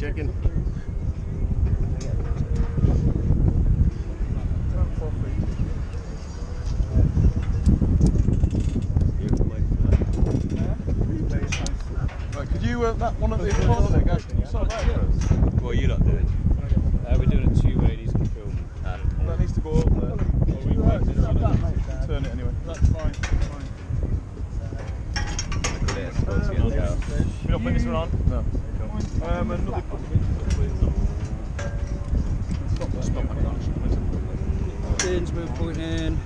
checking. Right, could you that one of the photos there, guys? Can you sort that for us? What are you lot doing? We're doing a two-way, these can film. That needs to go up there. Turn it anyway. That's fine. We don't put this one on? No. Another stop. In, smooth point in.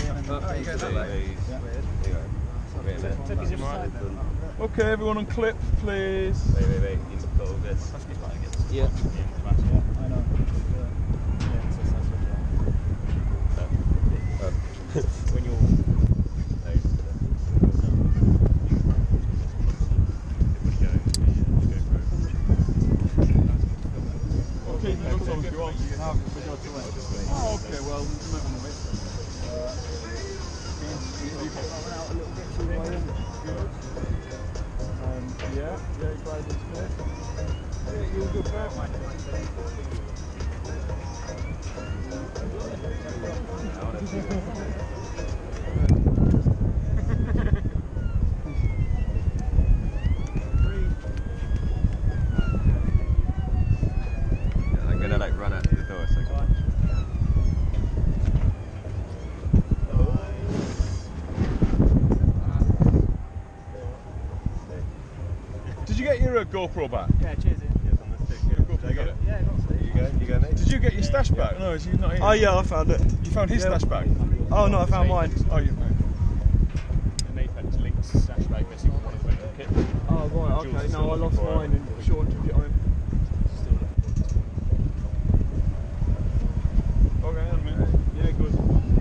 Okay, everyone on clip, please. Wait, you need to put all this. Yeah. I know. When you're okay, you can go if you want. Oh, okay, well, yeah, you guys are good. You're good for I'm gonna like run out to the door a second. Did you get your GoPro back? Yeah, cheers. Did you get it? Yeah, I got it. You go, mate. Did you get your stash back? No, is he not here? Oh yeah, I found it. You found his stash back? Oh no, I found mine. Oh, you found. And they had Link's stash bag missing from one of the rental kit. Oh right, okay. No, I lost mine and Sean took it home. Okay, hang on a minute. Yeah, good.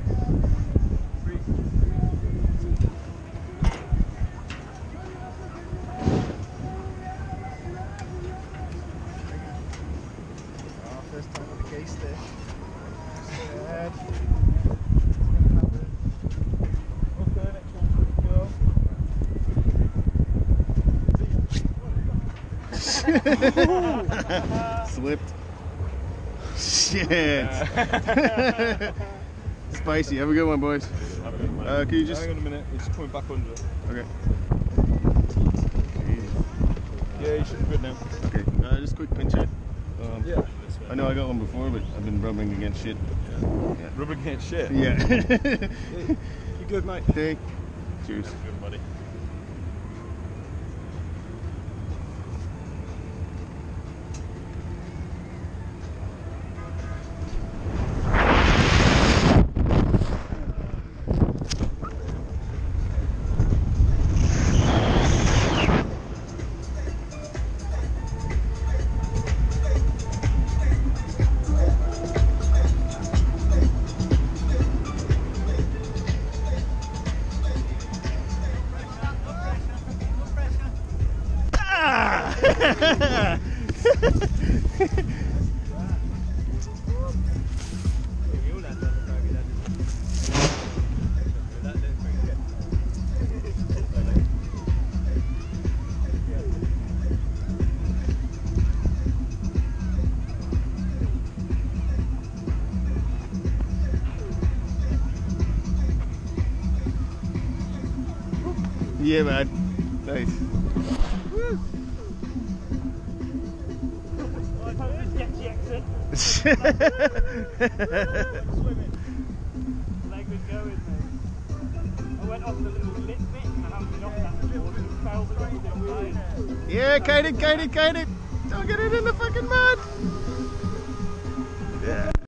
First time with the case there. Okay, next one, go. Slipped. Shit. Spicy. Have a good one, boys. Can you just hang on a minute? It's coming back under. Okay. Yeah, you should be good now. Okay. Just quick pinch it. Yeah. I know I got one before, but I've been rubbing against shit. Yeah. Rubbing against shit. Yeah. You good, mate? Hey. Cheers. Good, buddy. Yeah, man. Nice. Swimming. Leg was going, mate. I went off the little lip bit and I haven't off that before and fell the ground. Yeah, kite it. Don't get it in the fucking mud. Yeah.